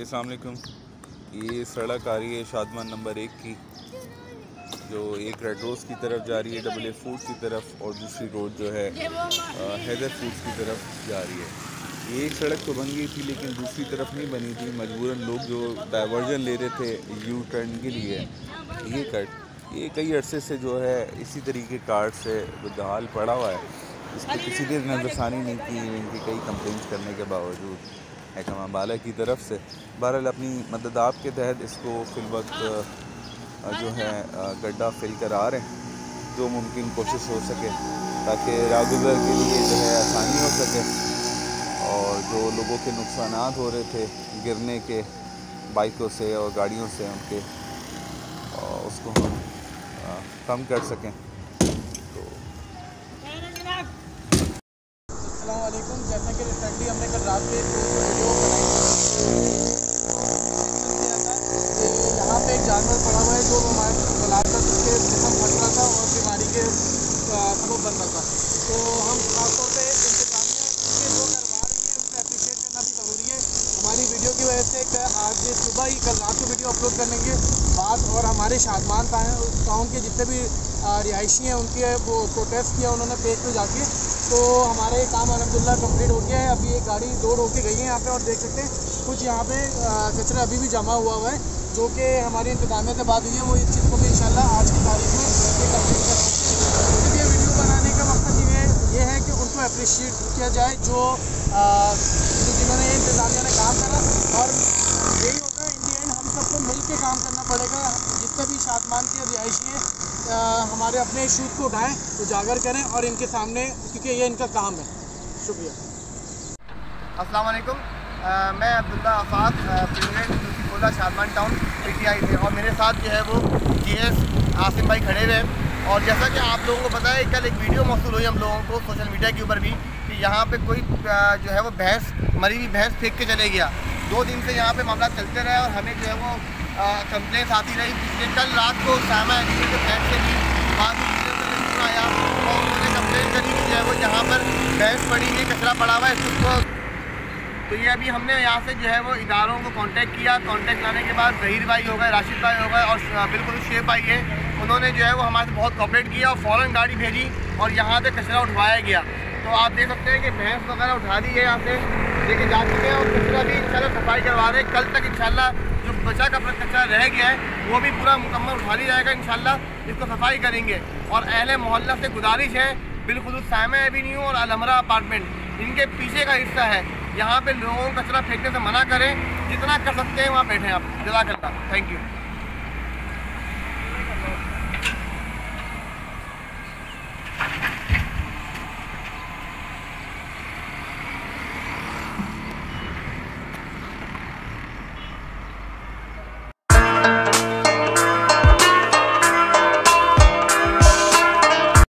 अस्सलाम वालेकुम। ये सड़क आ रही है शादमान नंबर 1 की, जो एक रेड रोज़ की तरफ जा रही है AA फूड की तरफ, और दूसरी रोड जो है हैदर फूड्स की तरफ जा रही है। ये एक सड़क तो बन गई थी लेकिन दूसरी तरफ नहीं बनी थी, मजबूरन लोग जो डाइवर्जन ले रहे थे यू टर्न के लिए ये कई अरसे से जो है इसी तरीके कार्ड से बदहाल पड़ा हुआ है। इसकी किसी ने नज़रसानी नहीं की, इनकी कई कंप्लेंट्स करने के बावजूद महकमा बाला की तरफ से। बहरहाल अपनी मदद आपके तहत इसको फिल वक्त जो है गड्ढा फिल करा रहे हैं, जो मुमकिन कोशिश हो सके ताकि राहगुज़र के लिए जो है आसानी हो सके, और जो लोगों के नुकसानात हो रहे थे गिरने के बाइकों से और गाड़ियों से उनके, उसको हम कम कर सकें। तो अस्सलाम वालेकुम। जैसा कि रिसेंटली हमने कल रात में वीडियो बनाई कि यहाँ पे एक जानवर पड़ा हुआ है जो हमारे फैलाता जिसके जिसम फट रहा था और बीमारी के सबब बन रहा था। तो हम खासतौर पर इंतजामिया के जो करवा रही है उसे अप्रिशिएट करना भी ज़रूरी है। हमारी वीडियो की वजह से आज सुबह ही कल रात को वीडियो अपलोड करने के बाद और हमारे शादमान टाउन के जितने भी रिहायशी हैं उनके वो प्रोटेस्ट किया उन्होंने पेज पे जाके, तो हमारा ये काम अल्हम्दुलिल्लाह कंप्लीट हो गया है। अभी एक गाड़ी लोड होके गई है यहाँ पे, और देख सकते हैं कुछ यहाँ पे कचरा अभी भी जमा हुआ है, जो कि हमारी इंतजामिया से बात हुई है। वो इस चीज़ को भी इंशाल्लाह आज की तारीख में ये कंप्लीट कर सकते हैं। इसलिए वीडियो बनाने का मकसद ये है कि उनको अप्रिशिएट किया जाए जो जिन्होंने इंतजामिया ने काम करा, और यही होगा इन दी एंड हम सबको मिल के काम करना पड़ेगा। जितने भी शादमान के रिहायशी हैं हमारे अपने इशूज़ को उठाएं, उजागर करें और इनके सामने, क्योंकि ये इनका काम है। शुक्रिया। अस्सलाम वालेकुम। मैं अब्दुल्ला आफाक, प्रेसिडेंट कोला शादमान टाउन PTI थे, और मेरे साथ जो है वो GS आसिम भाई खड़े हुए हैं। और जैसा कि आप लोगों को पता है, कल एक वीडियो मौसूल हुई हम लोगों को सोशल मीडिया के ऊपर भी कि यहाँ पे कोई जो है वो भैंस, मरी हुई भैंस फेंक के चले गया। 2 दिन से यहाँ पे मामला चलते रहे और हमें जो है वो कंप्लेंट्स आती रही। पिछले कल रात को सामा एग्री के फ्लैट से भी बाद में आया और उन्होंने कंप्लेंट करी कि जो है वो यहाँ पर भैंस पड़ी है, कचरा पड़ा हुआ है इसको। तो ये अभी हमने यहाँ से जो है वो इदारों को कांटेक्ट किया। कांटेक्ट लाने के बाद ज़हीर भाई हो गए, राशिद भाई हो गए और बिल्कुल शेख भाई है, उन्होंने जो है वो हमारे से बहुत कोऑपरेट किया और फ़ौरन गाड़ी भेजी और यहाँ से कचरा उठवाया गया। तो आप देख सकते हैं कि भैंस वगैरह उठा दी है, यहाँ से लेके जा चुके हैं और कचरा भी इंशाल्लाह सफाई करवा रहे हैं। कल तक इंशाल्लाह जो बचा का कचरा रह गया है वो भी पूरा मुकम्मल उठा लिया जाएगा। इंशाल्लाह इसको सफाई करेंगे। और अहले मोहल्ला से गुजारिश है, बिल्कुल सामा एवेन्यू और अलमरा अपार्टमेंट इनके पीछे का हिस्सा है, यहाँ पे लोगों को कचरा फेंकने से मना करें। जितना कर सकते हैं वहाँ बैठें आप। जज़ाकल्लाह, थैंक यू।